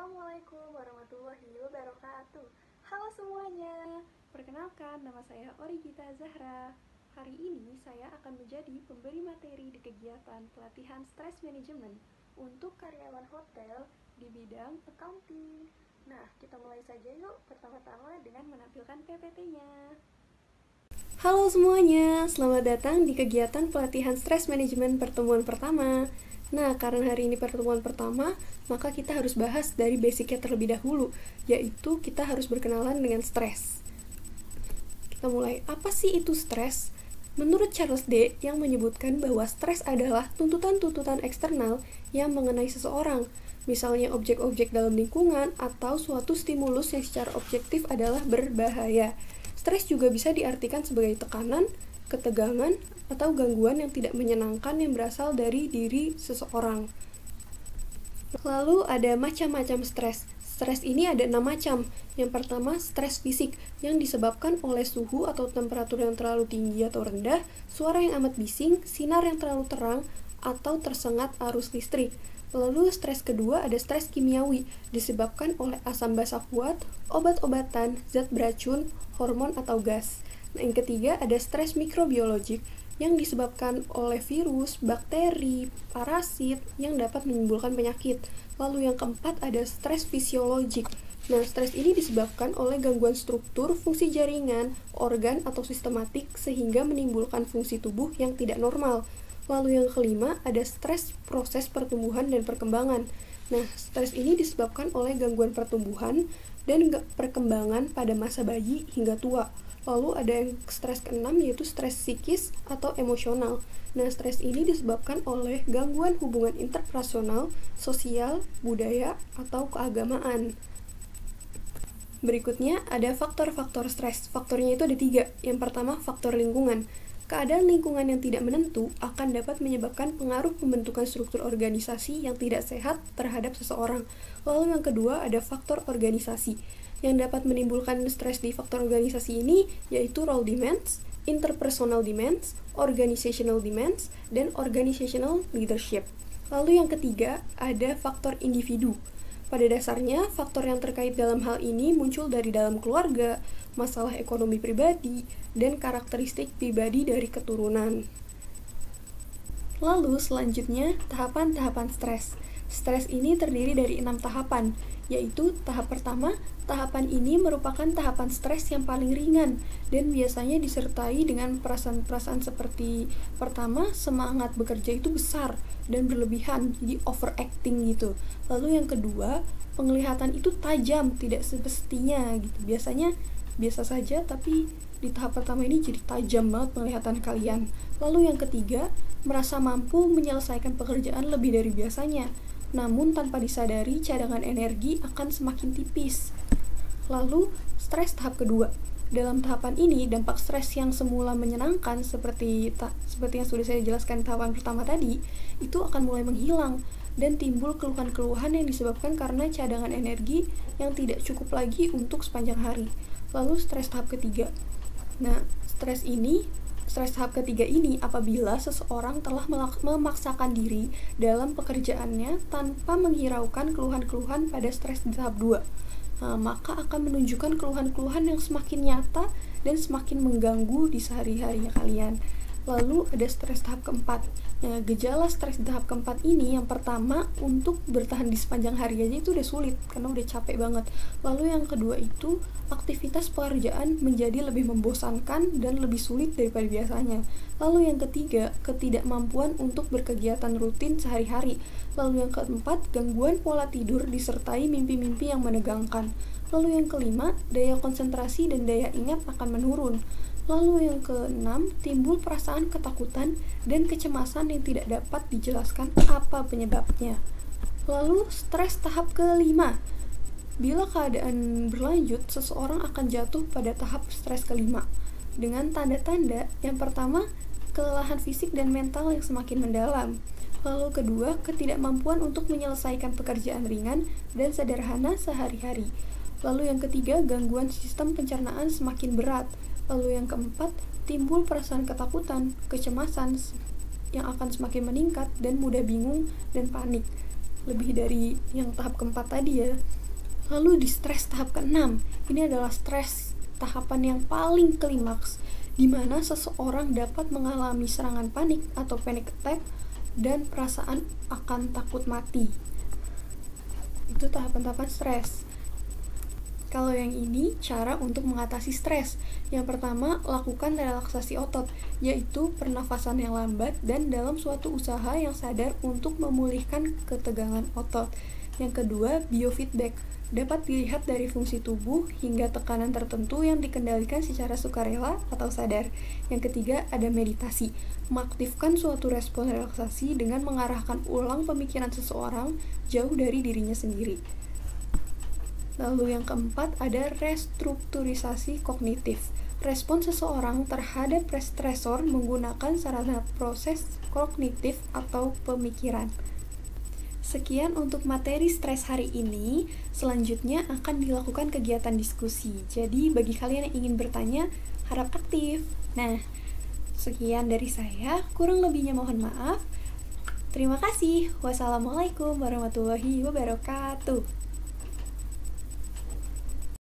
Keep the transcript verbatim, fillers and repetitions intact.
Assalamualaikum warahmatullahi wabarakatuh. Halo semuanya, perkenalkan nama saya Origita Zahra. Hari ini saya akan menjadi pemberi materi di kegiatan pelatihan stress management untuk karyawan hotel di bidang accounting. Nah, kita mulai saja yuk, pertama-tama dengan menampilkan P P T-nya. Halo semuanya, selamat datang di kegiatan pelatihan stress management pertemuan pertama. Nah, karena hari ini pertemuan pertama, maka kita harus bahas dari basicnya terlebih dahulu, yaitu kita harus berkenalan dengan stres. Kita mulai, apa sih itu stres? Menurut Charles D. yang menyebutkan bahwa stres adalah tuntutan-tuntutan eksternal yang mengenai seseorang, misalnya objek-objek dalam lingkungan atau suatu stimulus yang secara objektif adalah berbahaya. Stres juga bisa diartikan sebagai tekanan, ketegangan, atau gangguan yang tidak menyenangkan yang berasal dari diri seseorang. Lalu ada macam-macam stres. Stres ini ada enam macam. Yang pertama, stres fisik yang disebabkan oleh suhu atau temperatur yang terlalu tinggi atau rendah, suara yang amat bising, sinar yang terlalu terang, atau tersengat arus listrik. Lalu stres kedua ada stres kimiawi, disebabkan oleh asam basa kuat, obat-obatan, zat beracun, hormon atau gas. Nah, yang ketiga ada stres mikrobiologik yang disebabkan oleh virus, bakteri, parasit yang dapat menimbulkan penyakit. Lalu yang keempat ada stres fisiologik. Nah, stres ini disebabkan oleh gangguan struktur, fungsi jaringan, organ, atau sistematik sehingga menimbulkan fungsi tubuh yang tidak normal. Lalu yang kelima ada stres proses pertumbuhan dan perkembangan. Nah, stres ini disebabkan oleh gangguan pertumbuhan dan perkembangan pada masa bayi hingga tua. Lalu ada yang stres keenam yaitu stres psikis atau emosional. Nah, stres ini disebabkan oleh gangguan hubungan interpersonal, sosial, budaya, atau keagamaan. Berikutnya ada faktor-faktor stres. Faktornya itu ada tiga. Yang pertama, faktor lingkungan. Keadaan lingkungan yang tidak menentu akan dapat menyebabkan pengaruh pembentukan struktur organisasi yang tidak sehat terhadap seseorang. Lalu yang kedua ada faktor organisasi. Yang dapat menimbulkan stres di faktor organisasi ini yaitu role demands, interpersonal demands, organizational demands, dan organizational leadership. Lalu yang ketiga ada faktor individu. Pada dasarnya, faktor yang terkait dalam hal ini muncul dari dalam keluarga, masalah ekonomi pribadi, dan karakteristik pribadi dari keturunan. Lalu selanjutnya, tahapan-tahapan stres. Stres ini terdiri dari enam tahapan, yaitu tahap pertama, tahapan ini merupakan tahapan stres yang paling ringan dan biasanya disertai dengan perasaan-perasaan seperti pertama, semangat bekerja itu besar dan berlebihan, jadi overacting gitu. Lalu yang kedua, penglihatan itu tajam, tidak semestinya gitu. Biasanya biasa saja, tapi di tahap pertama ini jadi tajam banget penglihatan kalian. Lalu yang ketiga, merasa mampu menyelesaikan pekerjaan lebih dari biasanya, namun tanpa disadari cadangan energi akan semakin tipis. Lalu, stres tahap kedua. Dalam tahapan ini, dampak stres yang semula menyenangkan seperti ta- seperti yang sudah saya jelaskan tahapan pertama tadi, itu akan mulai menghilang dan timbul keluhan-keluhan yang disebabkan karena cadangan energi yang tidak cukup lagi untuk sepanjang hari. Lalu, stres tahap ketiga. Nah, stres ini Stres tahap ketiga ini apabila seseorang telah memaksakan diri dalam pekerjaannya tanpa menghiraukan keluhan-keluhan pada stres di tahap dua. Nah, maka akan menunjukkan keluhan-keluhan yang semakin nyata dan semakin mengganggu di sehari-harinya kalian. Lalu ada stres tahap keempat. Nah, gejala stres di tahap keempat ini yang pertama untuk bertahan di sepanjang hari aja itu udah sulit karena udah capek banget. Lalu yang kedua itu aktivitas pekerjaan menjadi lebih membosankan dan lebih sulit daripada biasanya. Lalu yang ketiga, ketidakmampuan untuk berkegiatan rutin sehari-hari. Lalu yang keempat, gangguan pola tidur disertai mimpi-mimpi yang menegangkan. Lalu yang kelima, daya konsentrasi dan daya ingat akan menurun. Lalu yang keenam, timbul perasaan ketakutan dan kecemasan yang tidak dapat dijelaskan apa penyebabnya. Lalu stres tahap kelima. Bila keadaan berlanjut, seseorang akan jatuh pada tahap stres kelima dengan tanda-tanda yang pertama, kelelahan fisik dan mental yang semakin mendalam. Lalu kedua, ketidakmampuan untuk menyelesaikan pekerjaan ringan dan sederhana sehari-hari. Lalu yang ketiga, gangguan sistem pencernaan semakin berat. Lalu yang keempat, timbul perasaan ketakutan, kecemasan yang akan semakin meningkat dan mudah bingung dan panik. lebih dari yang tahap keempat tadi ya. Lalu di stres tahap keenam, ini adalah stres tahapan yang paling klimaks, di mana seseorang dapat mengalami serangan panik atau panic attack dan perasaan akan takut mati. Itu tahapan-tahapan stres. Kalau yang ini, cara untuk mengatasi stres. Yang pertama, lakukan relaksasi otot, yaitu pernafasan yang lambat dan dalam suatu usaha yang sadar untuk memulihkan ketegangan otot. Yang kedua, biofeedback. Dapat dilihat dari fungsi tubuh hingga tekanan tertentu yang dikendalikan secara sukarela atau sadar. Yang ketiga, ada meditasi. Mengaktifkan suatu respon relaksasi dengan mengarahkan ulang pemikiran seseorang jauh dari dirinya sendiri. Lalu yang keempat ada restrukturisasi kognitif. Respon seseorang terhadap stresor menggunakan sarana proses kognitif atau pemikiran. Sekian untuk materi stres hari ini. Selanjutnya akan dilakukan kegiatan diskusi. Jadi bagi kalian yang ingin bertanya, harap aktif. Nah, sekian dari saya. Kurang lebihnya mohon maaf. Terima kasih. Wassalamualaikum warahmatullahi wabarakatuh.